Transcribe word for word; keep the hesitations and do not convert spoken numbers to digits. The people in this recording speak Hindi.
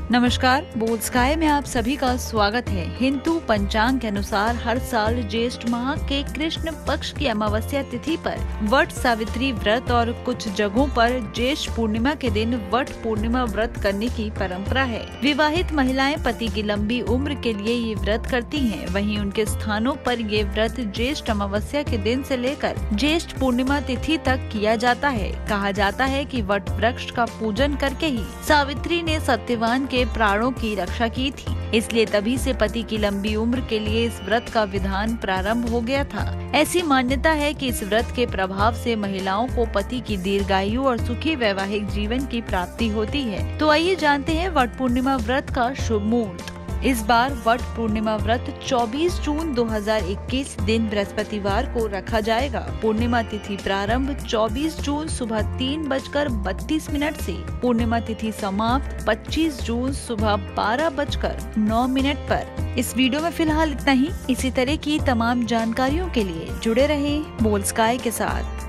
नमस्कार, बोल स्काई में आप सभी का स्वागत है। हिंदू पंचांग के अनुसार हर साल ज्येष्ठ माह के कृष्ण पक्ष की अमावस्या तिथि पर वट सावित्री व्रत और कुछ जगहों पर ज्येष्ठ पूर्णिमा के दिन वट पूर्णिमा व्रत करने की परंपरा है। विवाहित महिलाएं पति की लंबी उम्र के लिए ये व्रत करती हैं। वहीं उनके स्थानों पर ये व्रत ज्येष्ठ अमावस्या के दिन से लेकर ज्येष्ठ पूर्णिमा तिथि तक किया जाता है। कहा जाता है कि वट वृक्ष का पूजन करके ही सावित्री ने सत्यवान के प्राणों की रक्षा की थी, इसलिए तभी से पति की लंबी उम्र के लिए इस व्रत का विधान प्रारंभ हो गया था। ऐसी मान्यता है कि इस व्रत के प्रभाव से महिलाओं को पति की दीर्घायु और सुखी वैवाहिक जीवन की प्राप्ति होती है। तो आइए जानते हैं वट पूर्णिमा व्रत का शुभ मुहूर्त। इस बार वट पूर्णिमा व्रत चौबीस जून दो हज़ार इक्कीस दिन बृहस्पतिवार को रखा जाएगा। पूर्णिमा तिथि प्रारंभ चौबीस जून सुबह तीन बजकर बत्तीस मिनट से, पूर्णिमा तिथि समाप्त पच्चीस जून सुबह बारह बजकर नौ मिनट पर। इस वीडियो में फिलहाल इतना ही। इसी तरह की तमाम जानकारियों के लिए जुड़े रहें बोल स्काई के साथ।